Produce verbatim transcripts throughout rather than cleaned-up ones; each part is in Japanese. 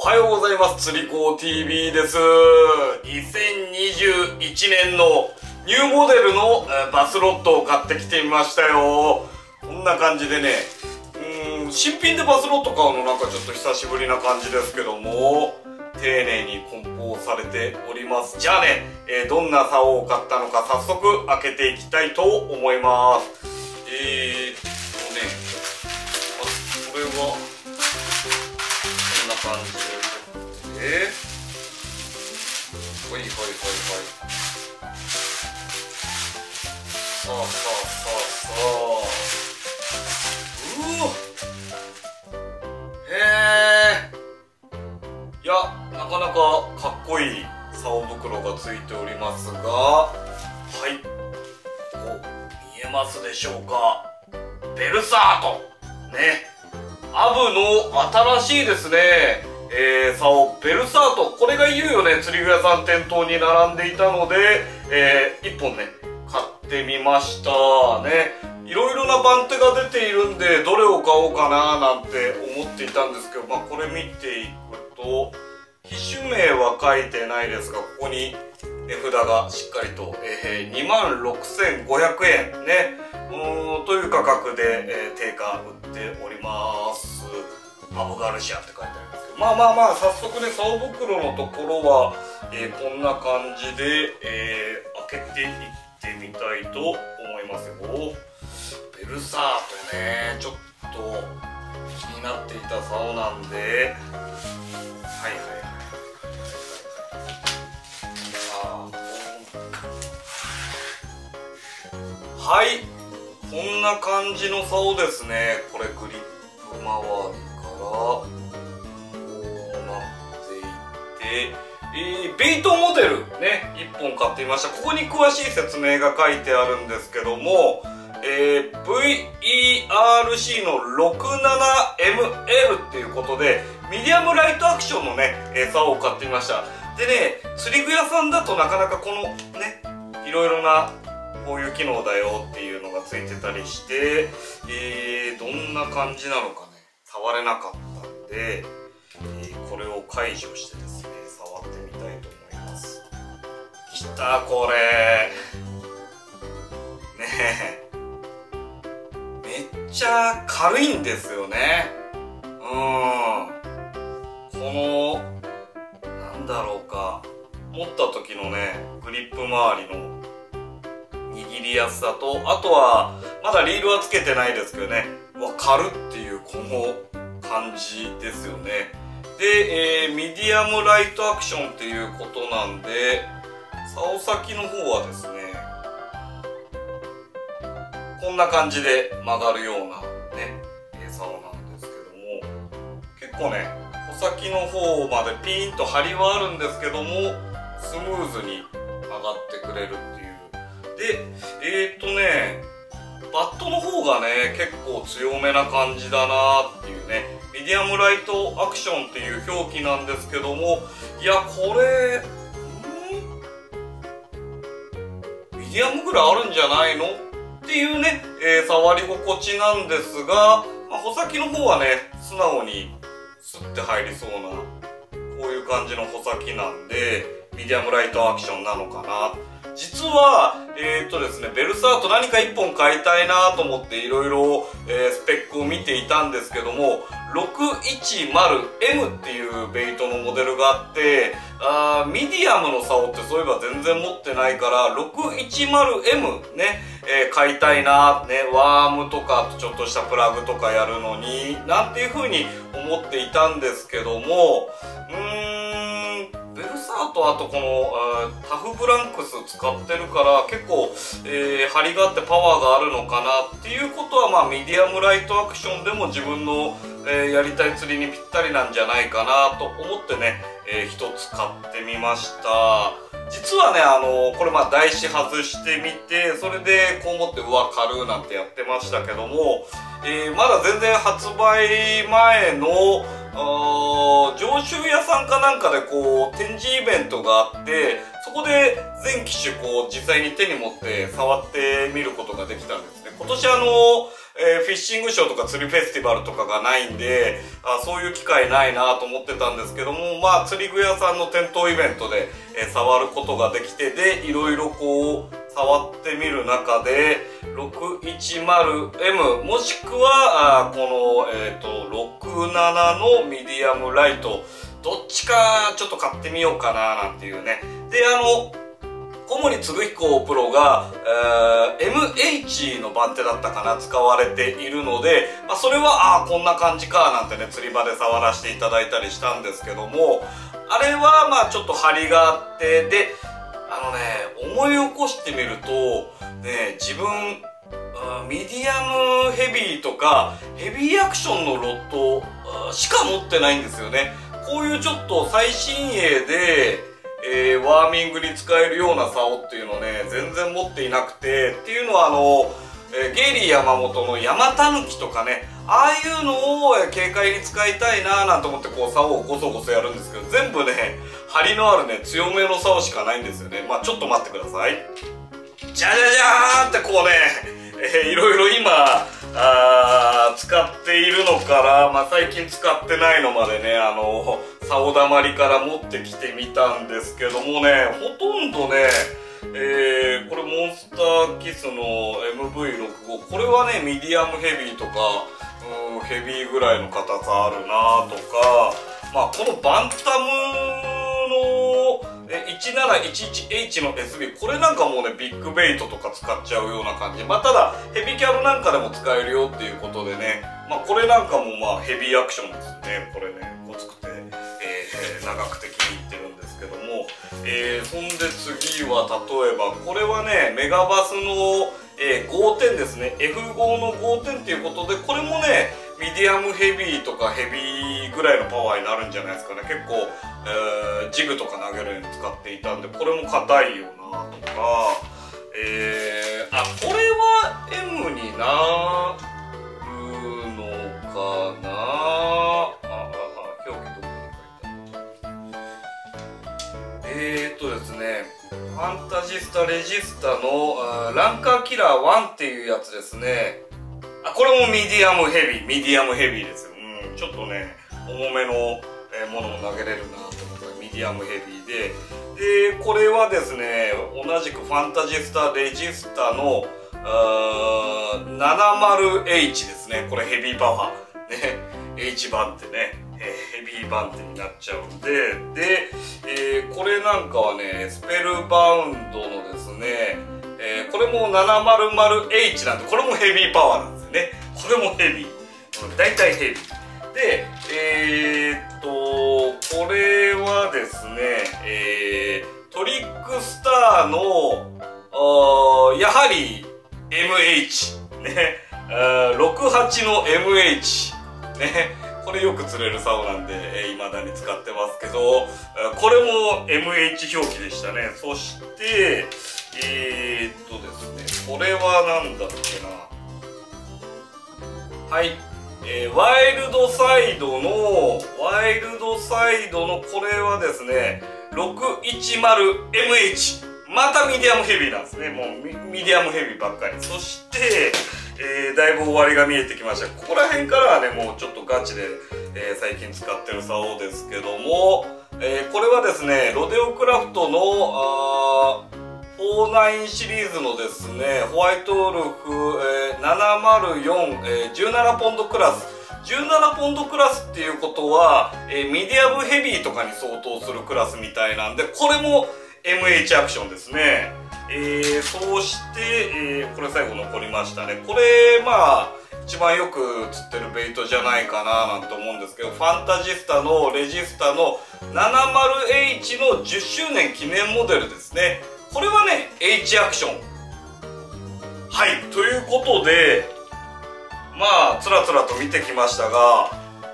おはようございます。釣り子 ティービー です。にせんにじゅういちねんのニューモデルのバスロットを買ってきてみましたよ。こんな感じでね、うーん、新品でバスロット買うのなんかちょっと久しぶりな感じですけども、丁寧に梱包されております。じゃあね、えー、どんな竿を買ったのか早速開けていきたいと思います。えーっとね、これはこんな感じで、えー、はいはいはいはい。さあさあさあさあ、うわ、へえ、いや、なかなかかっこいい竿袋がついておりますが、はい、ここ見えますでしょうか。ベルサートね、アブの新しいですね、えー、竿ベルサート、これがいよいよね釣り具屋さん店頭に並んでいたので、えー、いっぽんね買ってみましたね。いろいろな番手が出ているんでどれを買おうかななんて思っていたんですけど、まあこれ見ていくと機種名は書いてないですが、ここに値札がしっかりと、えー、にまんろくせんごひゃくえんね、うーんという価格で、えー、定価売っております。アブガルシアって書いてありますけど、まあまあまあ早速ね竿袋のところは、えー、こんな感じで、えー、開けていってみたいと思いますよ。ベルサートね、ちょっと気になっていた竿なんで、はいはいはいはい、はい、こんな感じの竿ですね。これグリップ周りからこうなっていて、えー、ベイトモデルねいっぽん買ってみました。ここに詳しい説明が書いてあるんですけども、えー、ブイイーアールシー の ろくじゅうななエムエル っていうことでミディアムライトアクションのね、えー、竿を買ってみました。でね、釣り具屋さんだとなかなかこのねいろいろなこういう機能だよっていうのがついてたりして、えー、どんな感じなのかね触れなかったんで、えー、これを解除してですね触ってみたいと思います。きたこれねえ、めっちゃ軽いんですよね。うん、このなんだろうか、持った時のねグリップ周りの握りやすさと、あとはまだリールはつけてないですけどね、うわ軽っていうこの感じですよね。で、えー、ミディアムライトアクションっていうことなんで、竿先の方はですねこんな感じで曲がるようなね竿なんですけども、結構ね穂先の方までピーンと張りはあるんですけどもスムーズに曲がってくれるっていう。で、えーっとねバットの方がね結構強めな感じだなっていうね、ミディアムライトアクションっていう表記なんですけども、いやこれんミディアムぐらいあるんじゃないのっていうね、えー、触り心地なんですが、まあ、穂先の方はね素直にスッて入りそうなこういう感じの穂先なんでミディアムライトアクションなのかな。実は、えーとですね、ベルサート何かいっぽん買いたいなと思っていろいろスペックを見ていたんですけども、ろくいちまるエム っていうベイトのモデルがあって、あミディアムの竿ってそういえば全然持ってないから ろくいちまるエム ね、えー、買いたいな、ね、ワームとかちょっとしたプラグとかやるのになんていう風に思っていたんですけども、うーんベルサート、あとこのタフブランクス使ってるから結構、えー、張りがあってパワーがあるのかなっていうことは、まあミディアムライトアクションでも自分の、えー、やりたい釣りにぴったりなんじゃないかなと思ってね、えー、一つ買ってみました。実はね、あのー、これまあ台紙外してみて、それでこう思ってうわ軽なんてやってましたけども、えー、まだ全然発売前のあ常習屋さんかなんかでこう展示イベントがあって、そこで全機種こう実際に手に持って触ってみることができたんですね。今年あの、 えー、フィッシングショーとか釣りフェスティバルとかがないんで、あそういう機会ないなと思ってたんですけども、まあ釣り具屋さんの店頭イベントで、えー、触ることができて、でいろいろこう触ってみる中で ろくいちまるエム もしくはあこの、えー、とろくななのミディアムライト、どっちかちょっと買ってみようかななんていうね。であの小森嗣彦プロが、えー、エムエイチ の番手だったかな、使われているので、まあ、それはあこんな感じかなんてね釣り場で触らせていただいたりしたんですけども、あれはまあちょっと張りがあって、であのね思い起こしてみるとね、自分ミディアムヘビーとかヘビーアクションのロッドしか持ってないんですよね。こういうちょっと最新鋭でえー、ワーミングに使えるような竿っていうのをね全然持っていなくて、っていうのはあの、えー、ゲイリー山本の山たぬきとかね、ああいうのを軽快に使いたいなーなんて思ってこう竿をゴソゴソやるんですけど、全部ね張りのあるね強めの竿しかないんですよね。まあちょっと待ってください。じゃじゃじゃーんってこうね、えー、いろいろ今あ使っているのから、まあ、最近使ってないのまでね、あの竿だまりから持ってきてみたんですけどもね、ほとんどね、えー、これモンスターキスの エムブイろくじゅうご、これはねミディアムヘビーとか、うん、ヘビーぐらいの硬さあるなとか、まあこのバンタムのいちなないちいちエイチ の エスビー、 これなんかもうねビッグベイトとか使っちゃうような感じ。まあただヘビキャブなんかでも使えるよっていうことでね、まあこれなんかもまあヘビーアクションですね。これねごつくて、えー、長くて気に入ってるんですけども、えー、そんで次は例えばこれはねメガバスの、えー、ごてんですね。 エフご のごてんっていうことで、これもねミディアムヘビーとかヘビーぐらいのパワーになるんじゃないですかね。結構、えー、ジグとか投げるように使っていたんで、これも硬いよなとか、えー、あこれは エム になるのかなあ。ああ表記どこに書いてある。えーっとですねファンタジスタレジスタのランカーキラーワンっていうやつですね。あこれもミディアムヘビー、ミディアムヘビーですよ。うん、ちょっとね重めのものを投げれるなと思ったらミディアムヘビーで、でこれはですね同じくファンタジスタレジスタの ななじゅうエイチ ですね。これヘビーパワーね、 H 番手ね、えー、ヘビー番手になっちゃうんで、で、えー、これなんかはねスペルバウンドのですね、えー、これも ななじゅうエイチ なんで、これもヘビーパワーなんですよね。これもヘビー、大体ヘビーで、えー、っとこれはですね、えー、トリックスターのやはり エムエイチ ね、ろくじゅうはちの エムエイチ ね、これよく釣れる竿なんでいまだに使ってますけど、これも エムエイチ 表記でしたね。そしてえー、っとですねこれはなんだっけな、はい、えー、ワイルドサイドのワイルドサイドのこれはですねろくいちまるエムエイチ、 またミディアムヘビーなんですね。もう ミ, ミディアムヘビーばっかり。そして、えー、だいぶ終わりが見えてきました。ここら辺からはねもうちょっとガチで、えー、最近使ってる竿ですけども、えー、これはですねロデオクラフトのあーフォーナインシリーズのですねホワイトウルフ、えー、ななまるよん、えー、じゅうななポンドクラス、じゅうななポンドクラスっていうことは、えー、ミディアムヘビーとかに相当するクラスみたいなんで、これも エムエイチ アクションですね。えー、そうして、えー、これ最後残りましたね。これまあ一番よく釣ってるベイトじゃないかななんて思うんですけど、ファンタジスタのレジスタの ななじゅうエイチ のじゅっしゅうねん記念モデルですね。これはね H アクション。はい、ということでまあつらつらと見てきましたが、う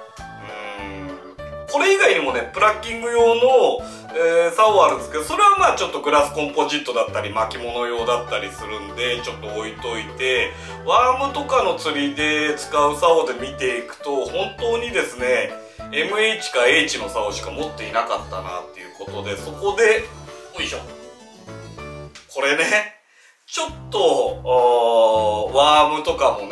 ーんこれ以外にもねプラッキング用の、えー、竿あるんですけど、それはまあちょっとグラスコンポジットだったり巻物用だったりするんでちょっと置いといて、ワームとかの釣りで使う竿で見ていくと本当にですね エムエイチ か H の竿しか持っていなかったなっていうことで、そこでよいしょこれねちょっとワームとかもね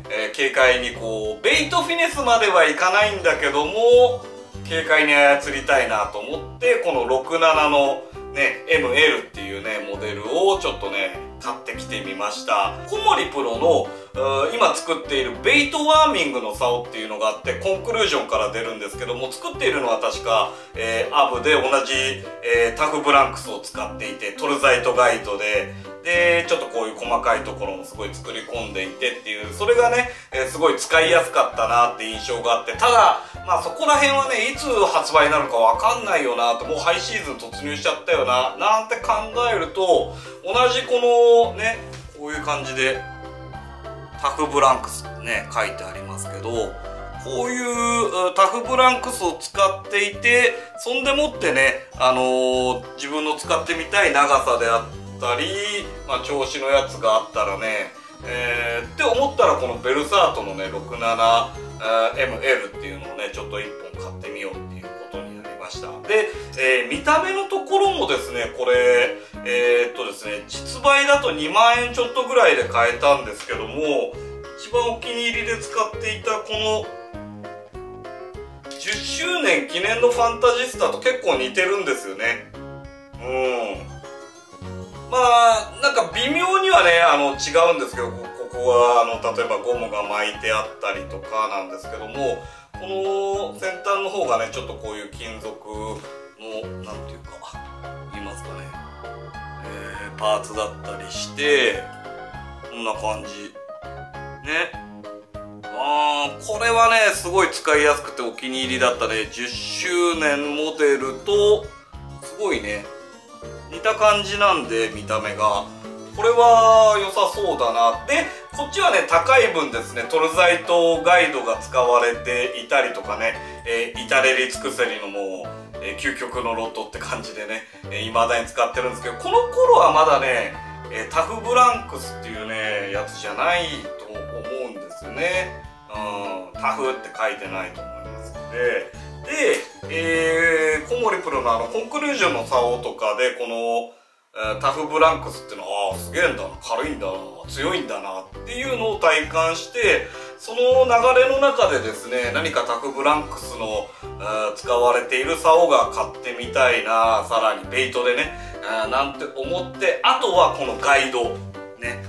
えー、軽快にこうベイトフィネスまではいかないんだけども軽快に操りたいなと思ってこのろくじゅうななのね エムエル っていうねモデルをちょっとね買ってきてみました。コモリプロの今作っているベイトワーミングの竿っていうのがあってコンクルージョンから出るんですけども作っているのは確か、えー、アブで同じ、えー、タフブランクスを使っていてトルザイトガイドででちょっとこういう細かいところもすごい作り込んでいてっていうそれがね、えー、すごい使いやすかったなって印象があってただまあそこら辺はねいつ発売になるかわかんないよなともうハイシーズン突入しちゃったよななんて考えると同じこのねこういう感じでタフブランクスってね書いてありますけどこういうタフブランクスを使っていてそんでもってね、あのー、自分の使ってみたい長さであったり、まあ、調子のやつがあったらね、えー、って思ったらこのベルサートのね ろくじゅうななエムエル っていうのをねちょっといっぽん買ってみようっていうことになりました。で、えー、見た目のところもですねこれえー、っとですね実売だとにまんえんちょっとぐらいで買えたんですけども一番お気に入りで使っていたこのじゅっしゅうねん記念のファンタジスタと結構似てるんですよね。うんまあなんか微妙にはねあの違うんですけどここはあの例えばゴムが巻いてあったりとかなんですけどもこの先端の方がねちょっとこういう金属のなんていうか言いますかね、えー、パーツだったりしてこんな感じねあーこれはねすごい使いやすくてお気に入りだったねじゅっしゅうねんモデルとすごいね似た感じなんで見た目がこれは良さそうだなでこっちはね高い分ですねトルザイトガイドが使われていたりとかね、えー、至れり尽くせりのもう、えー、究極のロットって感じでねいま、えー、だに使ってるんですけどこの頃はまだね、えー、タフブランクスっていうねやつじゃないと思うんですよね、うん、タフって書いてないと思いますのでで、えー、コモリプロのあのコンクルージョンの竿とかでこの、えー、タフブランクスっていうのはああすげえんだな軽いんだな強いんだなっていうのを体感してその流れの中でですね何かタフブランクスの、えー、使われている竿が買ってみたいなさらにベイトでね、えー、なんて思ってあとはこのガイドね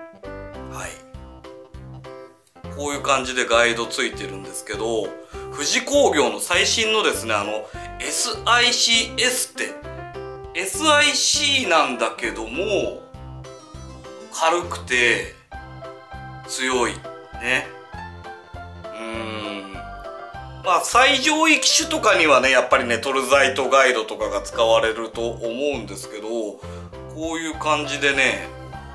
はいこういう感じでガイドついてるんですけど富士工業の最新のですねあの エスアイシーエス って エスアイシー なんだけども軽くて強いねうーんまあ最上位機種とかにはねやっぱりねトルザイトガイドとかが使われると思うんですけどこういう感じでね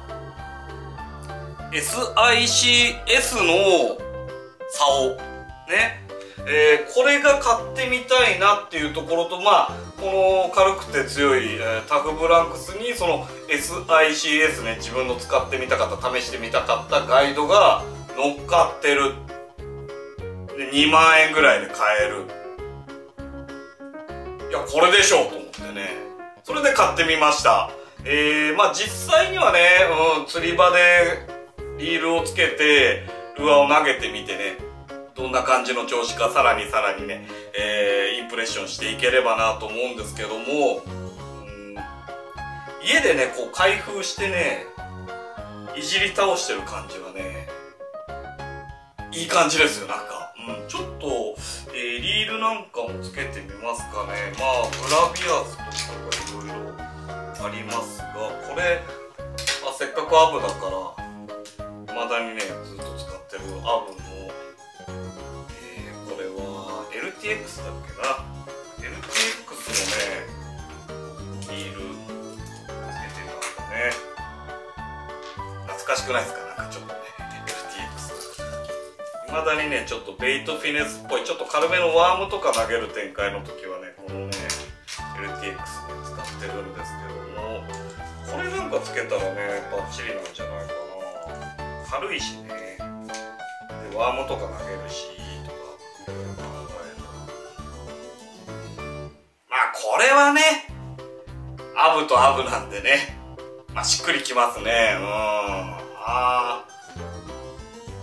エスアイシーエス の竿ねえー、これが買ってみたいなっていうところとまあこの軽くて強い、えー、タフブランクスにその エスアイシーエス ね自分の使ってみたかった試してみたかったガイドが乗っかってるでにまんえんぐらいで買えるいやこれでしょうと思ってねそれで買ってみましたえー、まあ実際にはね、うん、釣り場でリールをつけてルアーを投げてみてねどんな感じの調子かさらにさらにね、えー、インプレッションしていければなと思うんですけども、うん、家でねこう開封してねいじり倒してる感じはねいい感じですよなんか、うん、ちょっと、えー、リールなんかもつけてみますかねまあグラビアスとかがいろいろありますがこれ、まあ、せっかくアブだから未だにねずっと使ってるアブのエルティーエックス だっけな エルティーエックス のねリールつけてたんだね懐かしくないですかなんかちょっとね エルティーエックス 未だにねちょっとベイトフィネスっぽいちょっと軽めのワームとか投げる展開の時はねこのね エルティーエックス で使ってるんですけどもこれなんかつけたらねバッチリなんじゃないかな軽いしねでワームとか投げるしこれはねアブとアブなんでねまあしっくりきますねうんあ軽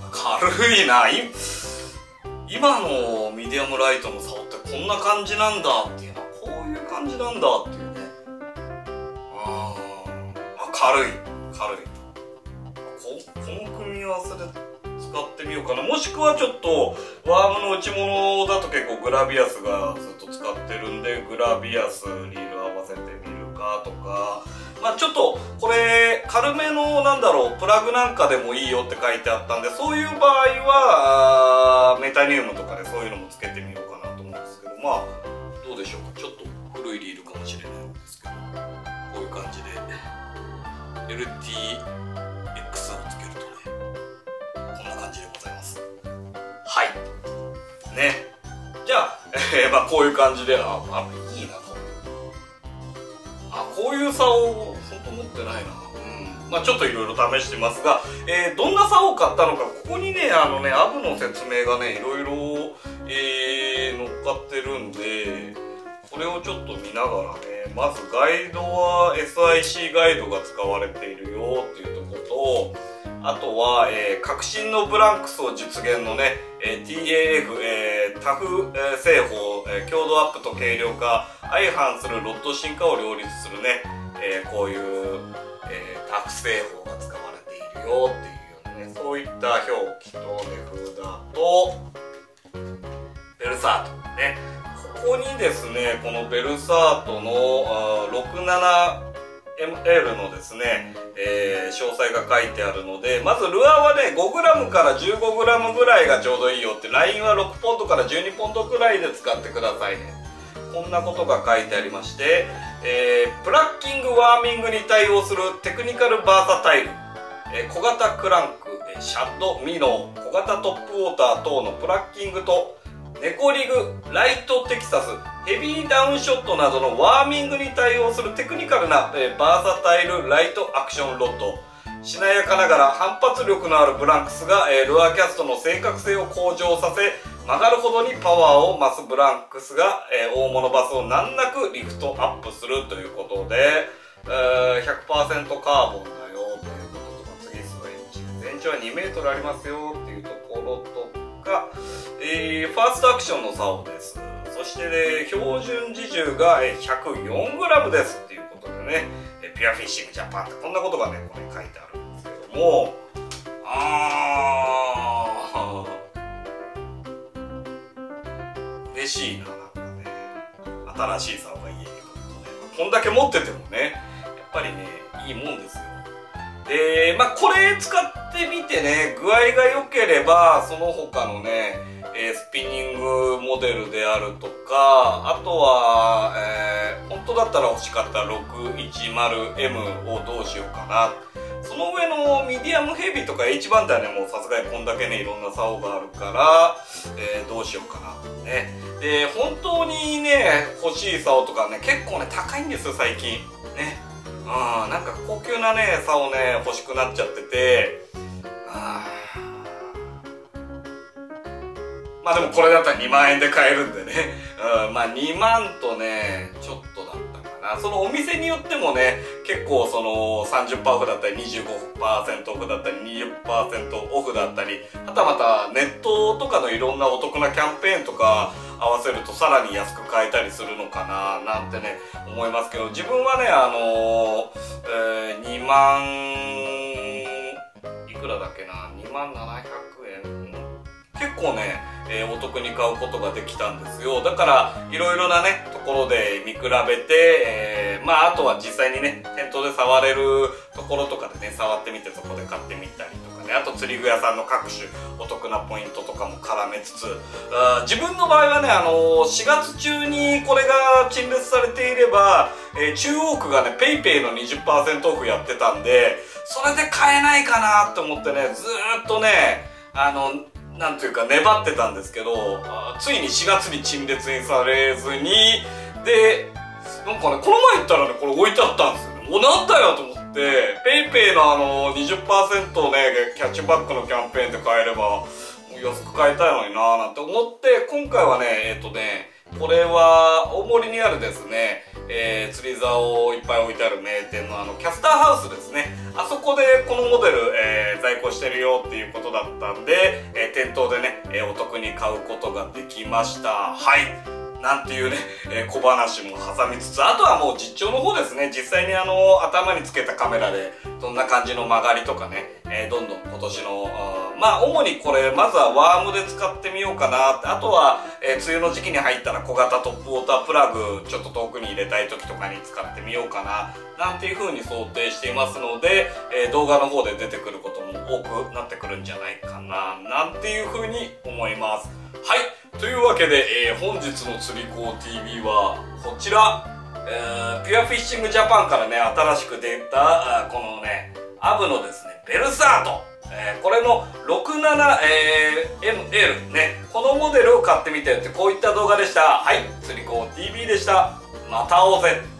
軽いな。い今のミディアムライトの竿ってこんな感じなんだっていうのは、こういう感じなんだっていうね。ああ、軽い軽い。こ, この組み合わせで使ってみようかな。もしくはちょっとワームの内物だと結構グラビアスがずっと使ってるんで、グラビアスリール合わせてみるかとか、まあちょっとこれ軽めのなんだろうプラグなんかでもいいよって書いてあったんで、そういう場合はメタニウムとかでそういうのもつけてみようかなと思うんですけど、まあどうでしょうか。ちょっと古いリールかもしれないんですけど、こういう感じで エルティーエックス をつけるとね、こんな感じでございます。はいね。じゃあ、えー、まあこういう感じで、ああいいな、こうあこういう竿を本当持ってないな。うん、まあちょっといろいろ試してますが、えー、どんな竿を買ったのか、ここにねあのねアブの説明がねいろいろ、えー、乗っかってるんで、これをちょっと見ながらね、まずガイドは エスアイシー ガイドが使われているよっていうところと、あとは、えー、革新のブランクスを実現のね、えー、ティーエーエフ、えー、タフ、えー、製法、えー、強度アップと軽量化、相反するロッド進化を両立するね、えー、こういう、えー、タフ製法が使われているよっていうようなね、そういった表記と値札とベルサートね。ここにですね、このベルサートのろくじゅうななエムエル のですね、えー、詳細が書いてあるので、まずルアーはね ごグラム から じゅうごグラム ぐらいがちょうどいいよって、ラインはろくポンドからじゅうにポンドぐらいで使ってくださいね。こんなことが書いてありまして、えー、プラッキングワーミングに対応するテクニカルバーサタイル、えー、小型クランク、シャッド、ミノー、小型トップウォーター等のプラッキングとネコリグ、ライトテキサス、ヘビーダウンショットなどのワーミングに対応するテクニカルな、えー、バーサタイルライトアクションロッド、しなやかながら反発力のあるブランクスが、えー、ルアーキャストの正確性を向上させ、曲がるほどにパワーを増すブランクスが、えー、大物バスを難なくリフトアップするということで、えー、ひゃくパーセント カーボンだよということとか、次ストレッチ全長はにメートルありますよっていうところとか、えー、ファーストアクションの竿です。そして、ね、標準自重が ひゃくよんグラム ですっていうことでね、ピュアフィッシングジャパンってこんなことがねこれ書いてあるんですけども、あー嬉しいな。なんかね新しい竿が家に来るとね、こんだけ持っててもねやっぱりねいいもんですよ。でまあこれ使ってみてね具合が良ければ、その他のねえー、スピニングモデルであるとか、あとは、えー、本当だったら欲しかった ろくひゃくじゅうエム をどうしようかな。その上のミディアムヘビーとか H 番隊はねもうさすがにこんだけねいろんな竿があるから、えー、どうしようかなとね。で本当にね欲しい竿とかね結構ね高いんですよ最近ね。うん、なんか高級なね竿ね欲しくなっちゃってて、あまあでもこれだったらにまんえんで買えるんでね、うん、まあにまんとねちょっとだったかな。そのお店によってもね結構その さんじゅっパーセント オフだったり にじゅうごパーセント オフだったり にじゅっパーセント オフだったり、はたまたネットとかのいろんなお得なキャンペーンとか合わせるとさらに安く買えたりするのかななんてね思いますけど、自分はねあのーえー、にまんいくらだっけな、にまんななひゃくえん、結構ね、えー、お得に買うことができたんですよ。だからいろいろなねところで見比べて、えー、まああとは実際にね店頭で触れるところとかでね触ってみてそこで買ってみたりとかね、あと釣り具屋さんの各種お得なポイントとかも絡めつつ、あ自分の場合はねあのー、しがつ中にこれが陳列されていれば、えー、中央区がね ペイペイ の にじゅっパーセント オフやってたんで、それで買えないかなって思ってねずーっとねあのなんていうか粘ってたんですけど、ついにしがつに陳列にされずに、でなんかねこの前行ったらねこれ置いてあったんですよね。もうなんだよと思って、ペイペイのあの にじゅっパーセント ねキャッチバックのキャンペーンで買えればもう安く買えたいのになーなんて思って、今回はねえっとねこれは大森にあるですね、えー、釣り竿をいっぱい置いてある名店のあのキャスターハウスですね。あそこでこのモデル、えー、在庫してるよっていうことだったんで、えー、店頭でね、えー、お得に買うことができました。はい。なんていうね、えー、小話も挟みつつ、あとはもう実調の方ですね。実際にあの頭につけたカメラでどんな感じの曲がりとかね、えー、どんどん今年のまあ主にこれまずはワームで使ってみようかなって、あとは、えー、梅雨の時期に入ったら小型トップウォータープラグちょっと遠くに入れたい時とかに使ってみようかななんていう風に想定していますので、えー、動画の方で出てくることも多くなってくるんじゃないかななんていう風に思います。はい、というわけで、えー、本日の釣り子 ティービー はこちら、えー、ピュアフィッシングジャパンからね新しく出たこのねアブのですねベルサート、えー、これのろくじゅうななエムエル ね、このモデルを買ってみてってこういった動画でした。はい、釣り子 ティービー でした。また会おうぜ。